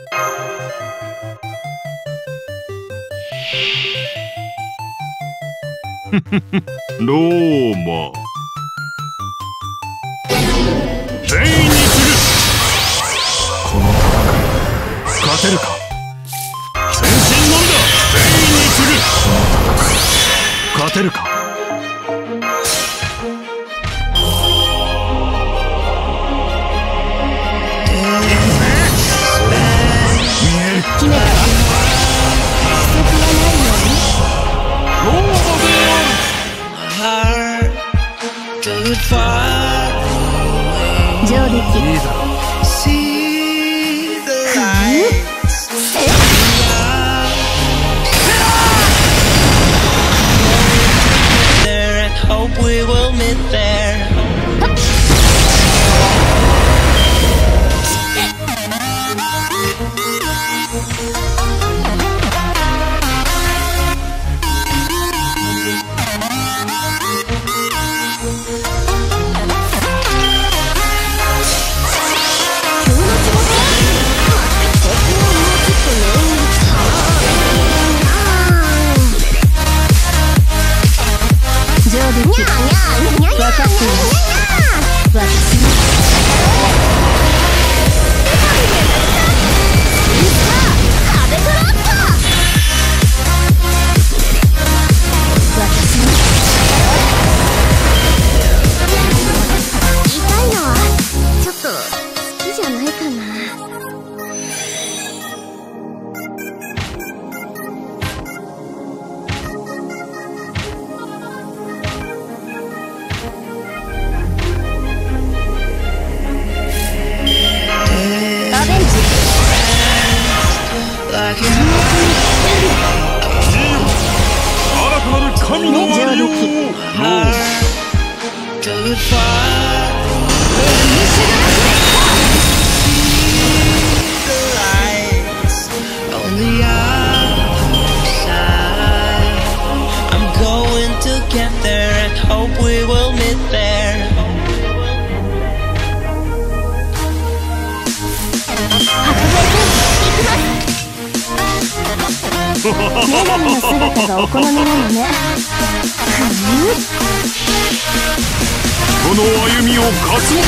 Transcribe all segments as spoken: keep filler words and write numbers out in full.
ローマ全員にする。この戦い勝てるか。全身のみだ。全員にする。この戦い勝てるか。見える。決めた。不足がないように。ローマである。上出来。いいだろう。We will meet there.女神の姿がお好みなのね。この歩みを勝つも。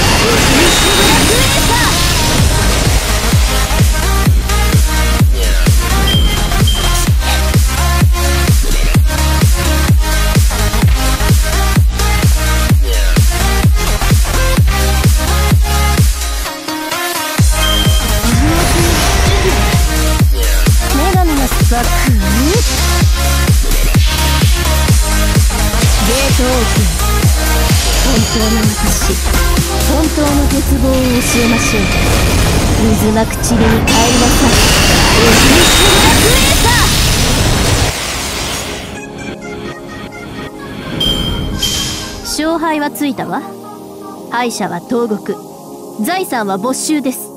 バックゲートオープン。本当の私、本当の絶望を教えましょう。渦巻く塵に帰りなさい。勝敗はついたわ。敗者は投獄、財産は没収です。